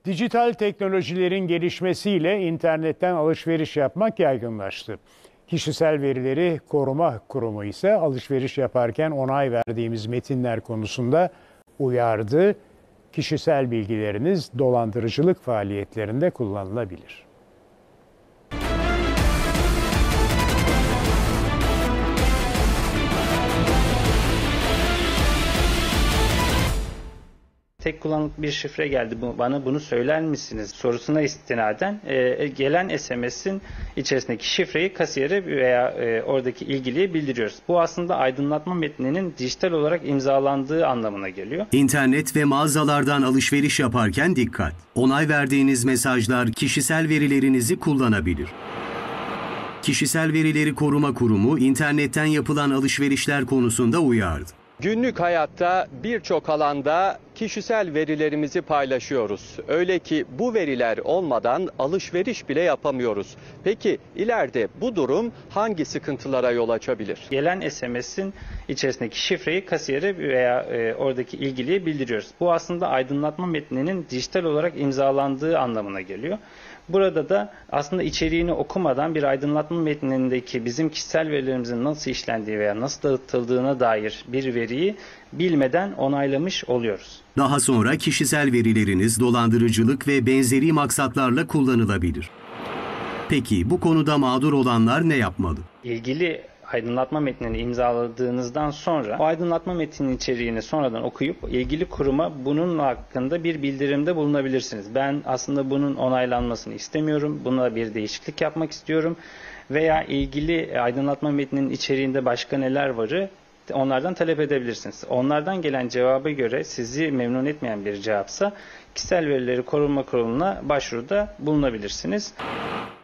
Dijital teknolojilerin gelişmesiyle internetten alışveriş yapmak yaygınlaştı. Kişisel Verileri Koruma Kurumu ise alışveriş yaparken onay verdiğimiz metinler konusunda uyardı. Kişisel bilgileriniz dolandırıcılık faaliyetlerinde kullanılabilir. Tek kullanımlık bir şifre geldi, bana bunu söyler misiniz sorusuna istinaden gelen SMS'in içerisindeki şifreyi kasiyere veya oradaki ilgiliye bildiriyoruz. Bu aslında aydınlatma metninin dijital olarak imzalandığı anlamına geliyor. İnternet ve mağazalardan alışveriş yaparken dikkat. Onay verdiğiniz mesajlar kişisel verilerinizi kullanabilir. Kişisel Verileri Koruma Kurumu internetten yapılan alışverişler konusunda uyardı. Günlük hayatta birçok alanda kişisel verilerimizi paylaşıyoruz. Öyle ki bu veriler olmadan alışveriş bile yapamıyoruz. Peki ileride bu durum hangi sıkıntılara yol açabilir? Gelen SMS'in içerisindeki şifreyi kasiyere veya oradaki ilgiliye bildiriyoruz. Bu aslında aydınlatma metninin dijital olarak imzalandığı anlamına geliyor. Burada da aslında içeriğini okumadan bir aydınlatma metnindeki bizim kişisel verilerimizin nasıl işlendiği veya nasıl dağıtıldığına dair bir veriyi bilmeden onaylamış oluyoruz. Daha sonra kişisel verileriniz dolandırıcılık ve benzeri maksatlarla kullanılabilir. Peki bu konuda mağdur olanlar ne yapmalı? İlgili aydınlatma metnini imzaladığınızdan sonra o aydınlatma metninin içeriğini sonradan okuyup ilgili kuruma bunun hakkında bir bildirimde bulunabilirsiniz. Ben aslında bunun onaylanmasını istemiyorum. Buna bir değişiklik yapmak istiyorum. Veya ilgili aydınlatma metninin içeriğinde başka neler varı onlardan talep edebilirsiniz. Onlardan gelen cevaba göre sizi memnun etmeyen bir cevapsa Kişisel Verileri Koruma Kurulu'na başvuruda bulunabilirsiniz.